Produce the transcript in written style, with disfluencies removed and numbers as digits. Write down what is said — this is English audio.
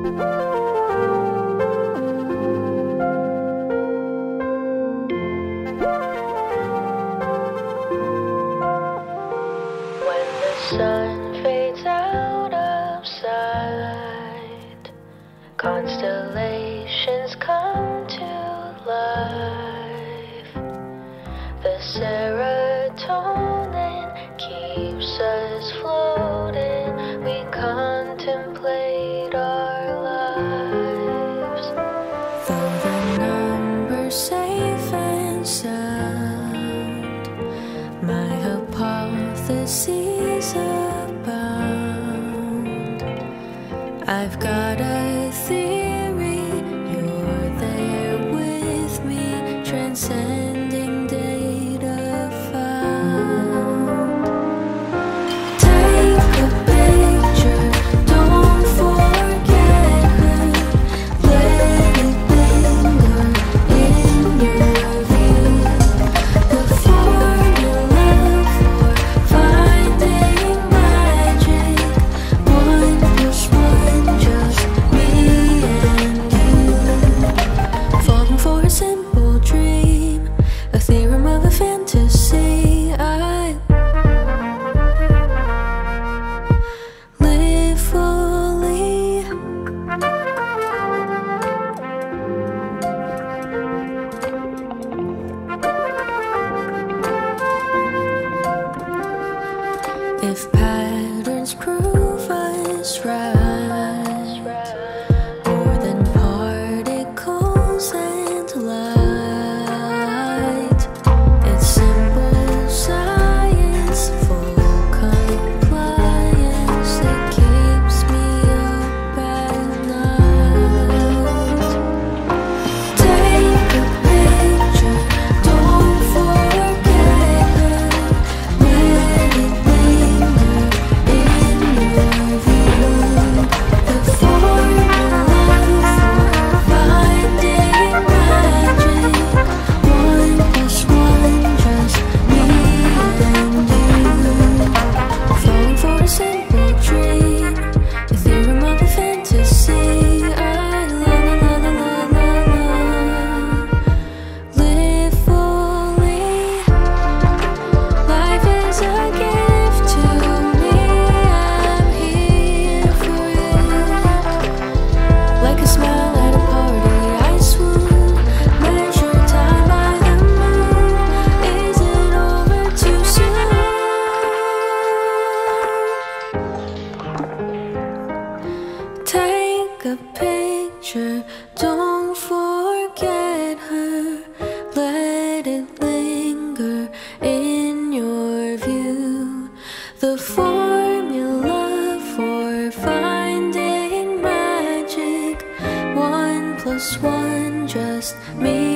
When the sun fades out of sight, constellations come to life. The serotonin keeps us floating. We contemplate our lives. Though the numbers safe and sound, my hypotheses abound. I've got a theory, you're there with me, transcending data found. Take a picture, don't forget her, let it linger in your view. The formula for finding magic, 1 + 1, just me and you. Falling for a simple dream, a theorem of a fantasy. I live fully. If patterns prove us right, more than particles and light, it's simple science, full compliance. It keeps me up at night. Take a picture, don't forget her, let it linger in your view. The formula for finding magic, 1 + 1, just me and you. Falling for a simple dream, the theorem of a fantasy. I live fully. Life is a gift to me, I'm here for you. Like a smile at a party, I swoon. Measure time by the moon. Is it over too soon? Take a picture, don't forget her, let it linger in your view. The formula for finding magic, 1 + 1, just me